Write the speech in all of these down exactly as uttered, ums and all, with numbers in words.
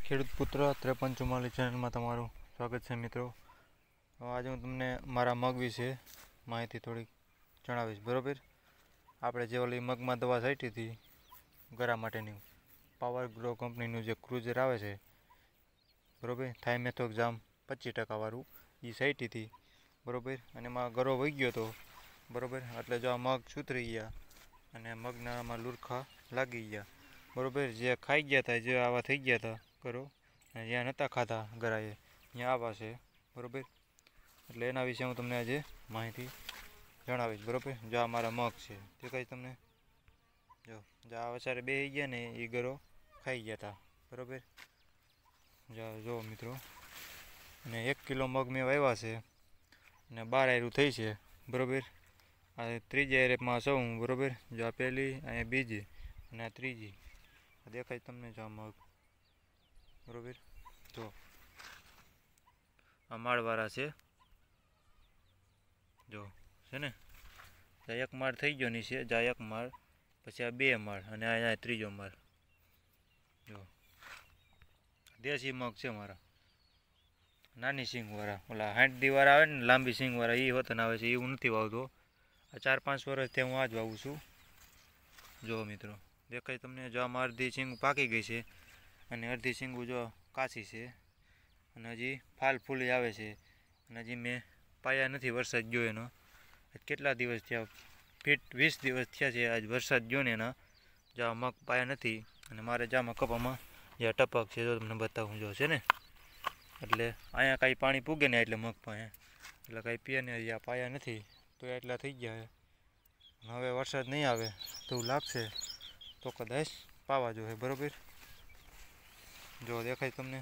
ખેડૂત પુત્ર ત્રેપન ચુમ્માલીસ ચેનલમાં તમારું સ્વાગત છે મિત્રો. આજે હું તમને મારા મગ વિશે માહિતી થોડીક જણાવીશ. બરાબર, આપણે જે ઓલી મગમાં દવા છાંટી હતી ગરા માટેની, પાવર ગ્રો કંપનીનું જે ક્રુઝર આવે છે, બરાબર, થાઇમેથોક્ઝામ પચીસ ટકા વાળું, એ છાંટી હતી. બરાબર, અને એમાં ગરો વહી ગયો હતો. બરાબર, એટલે જો આ મગ સુધરી ગયા અને મગના આમાં લુરખા લાગી ગયા. બરાબર, જે ખાઈ ગયા હતા, જે આવા થઈ ગયા હતા કરો, અને જ્યાં નહોતા ખાતા ગરાએ ત્યાં આવા છે. બરાબર, એટલે એના વિશે હું તમને આજે માહિતી જણાવીશ. બરાબર, જો આ મારા મગ છે તે કંઈ તમને જો જો આ વસારે બેસી ગયા ને એ ગરો ખાઈ ગયા હતા. બરાબર, જો મિત્રો, અને એક કિલો મગ મેં વાવ્યા છે અને બાર આયરું થઈ છે. બરાબર, આ ત્રીજી એરેપમાં સૌ. બરાબર, જો આ પહેલી, અહીંયા બીજી અને આ ત્રીજી દેખાય તમને જો આ મગ. બરાબર, જો આ માળવાળા છે, જો છે ને, એક માળ થઈ ગયો નીચે, જા એક માળ, પછી આ બે માળ અને અહીંયા ત્રીજો માળ. જો દેશી મગ છે મારા, નાની સિંગવાળા, ઓલા સાઠ દીવાળા આવે ને લાંબી સિંગવાળા, એ વતન આવે છે, એ હું નથી વાવતો. આ ચાર પાંચ વર્ષથી હું આ જ વાવું છું. જો મિત્રો દેખાય તમને, જો આમાં અડધી સિંગ પાકી ગઈ છે અને અડધી સિંગુ જો કાચી છે, અને હજી ફાલ ફૂલી આવે છે. અને હજી મેં પાયા નથી, વરસાદ ગયો એનો. કેટલા દિવસ થયા, ફીટ વીસ દિવસ થયા છે આજ વરસાદ ગયો ને એના. જો મગ પાયા નથી, અને મારે જામાં કપામાં જે ટપક છે જો તમને બતાવું, જો છે ને, એટલે અહીંયા કાંઈ પાણી પૂગે ને એટલે મગ પાસે, એટલે કાંઈ પીએ ને હજી આ પાયા નથી તો એટલા થઈ ગયા. હવે વરસાદ નહીં આવે તો લાગશે તો કદાચ પાવા જોઈએ. બરાબર, જો દેખાય તમને,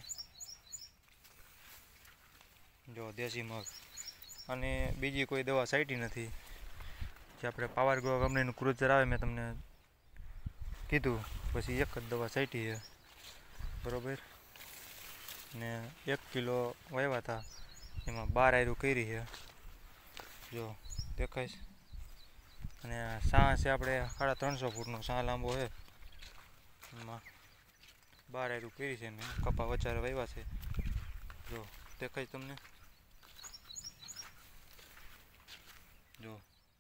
જો દેશી મગ. અને બીજી કોઈ દવા છાંટી નથી, જે આપણે પાવર ગ્રો કંપનીનું ક્રુઝર આવે મેં તમને કીધું, પછી એક જ દવા છાંટી છે. બરાબર, ને એક કિલો વાવ્યા હતા એમાં બાર આયરું કરી છે, જો દેખાય. અને સાં છે આપણે સાડા ત્રણસો ફૂટનો સાં લાંબો છે, એમાં બાર આયરું કરી છે મેં, કપા વચારે વાવ્યા છે. જો દેખાય તમને, જો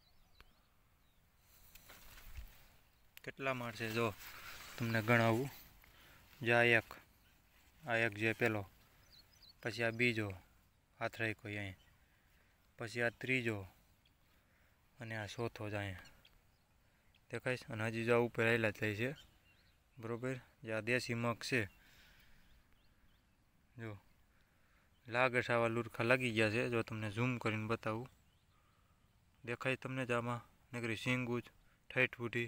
કેટલા માળ છે જો તમને ગણાવું. જો આ એક, આ એક જે પેલો, પછી આ બીજો હાથ રાખ્યો અહીંયા, પછી આ ત્રીજો અને આ ચોથો જ અહીંયા દેખાય. અને હજી જો ઉપર આવેલા થાય છે. બરાબર, જે આ દેશી મગ છે, જો લાગર આવા લુરખા લાગી ગયા છે. જો તમને ઝૂમ કરીને બતાવું, દેખાય તમને જ આમાં નકરી સિંગું જ ઠેઠ ફૂટી.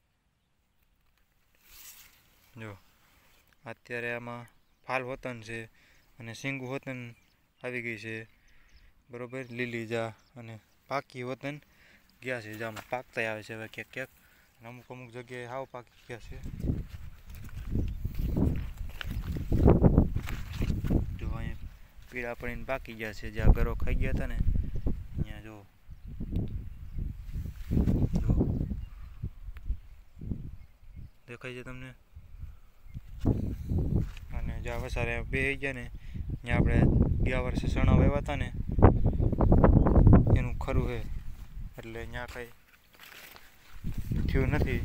જો અત્યારે આમાં ફાલ વતન છે અને સિંગુ વતન આવી ગઈ છે. બરાબર, લીલી જા અને પાકી વતન ગયા છે. જામાં પાકતા આવે છે હવે ક્યાંક ક્યાંક, અમુક અમુક જગ્યાએ હાવ પાકી ગયા છે. જો અહીંયા પીળા પડીને પાકી ગયા છે, જ્યાં ગરો ખાઈ ગયા હતા ને અહીંયા. જો જો દેખાય છે તમને. અને જ્યાં વસારે બે ગયા ને ત્યાં આપણે ગયા વર્ષે ચણા વાવ્યા હતા ને એનું ખરું છે, એટલે ત્યાં કંઈ થયું નથી.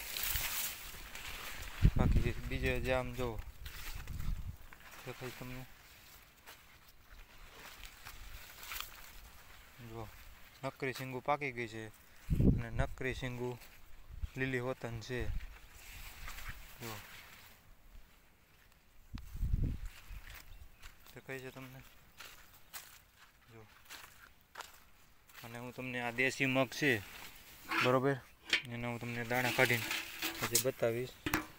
બાકી બીજે જે આમ જો દેખાય તમને, જો નકરી સિંગુ પાકી ગઈ છે અને નકરી સિંગુ લીલી વતન છે. જો દેખાય છે તમને, જો. અને હું તમને આ દેશી મગ છે, બરાબર, એના હું તમને દાણા કાઢીને આજે બતાવીશ.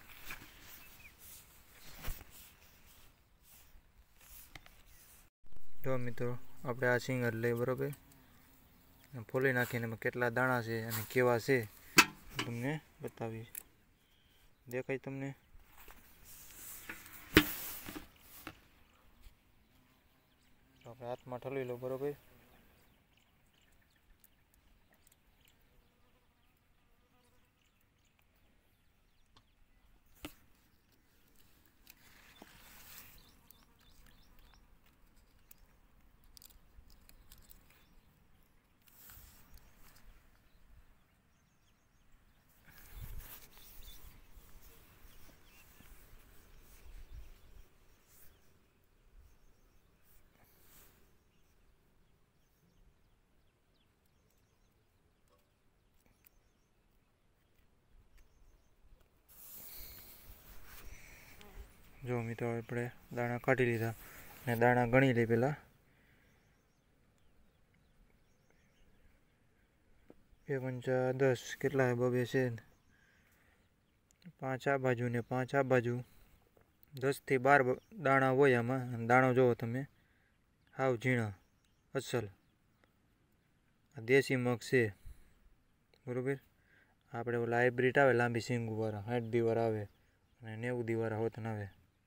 જો મિત્રો, આપણે આ સિંગર લઈ, બરાબર, ફોલી નાખીને એમાં કેટલા દાણા છે અને કેવા છે તમને બતાવીશ. દેખાય તમને, આપણે હાથમાં ઠલવી લો. બરાબર, જો મિત્રો આપણે દાણા કાઢી લીધા અને દાણા ગણી લઈ પહેલાં. બે પંચા દસ કેટલા બબે છે, પાંચ આ બાજુ ને પાંચ આ બાજુ, દસથી બાર દાણા હોય આમાં. દાણો જુઓ તમે, હાવ ઝીણા અસલ આ દેશી મગ છે, બરાબર. આપણે ઓલા હાઇબ્રિડ આવે લાંબી સિંગવાળા, સાઠ દીવાર આવે અને નેવું દીવાળા હોતન આવે,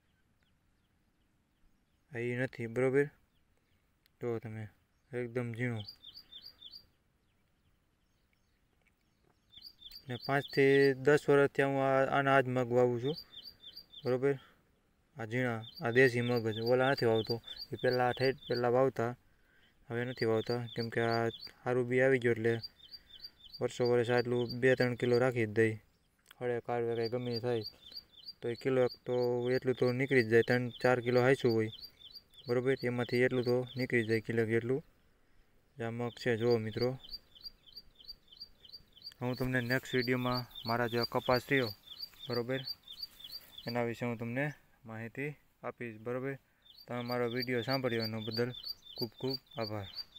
એ નથી, બરાબર. જુઓ તમે, એકદમ ઝીણું. ને પાંચથી દસ વર્ષથી હું આના આજ મગ વાવું છું, બરાબર. આ ઝીણા આ દેશી મગ જ, ઓલા નથી વાવતો. એ પહેલાં ઠેઠ પહેલાં વાવતા, હવે નથી વાવતા, કેમ કે આ સારું બી આવી ગયું એટલે વર્ષો વર્ષ આટલું બે ત્રણ કિલો રાખી જ દઈ. હળે કાઢવે કંઈ ગમે થાય તો એ કિલો તો એટલું તો નીકળી જ જાય. ત્રણ ચાર કિલો હાંસું હોય, બરાબર. એમાંથી એટલું તો નીકળી જાય કિલો જેટલું. આ મગ છે જુઓ મિત્રો. હું તમને નેક્સ્ટ વિડીયોમાં મારા જે કપાસ થયો, બરાબર, એના વિશે હું તમને માહિતી આપીશ, બરાબર. તમે મારો વિડીયો સાંભળ્યો એનો બદલ ખૂબ ખૂબ આભાર.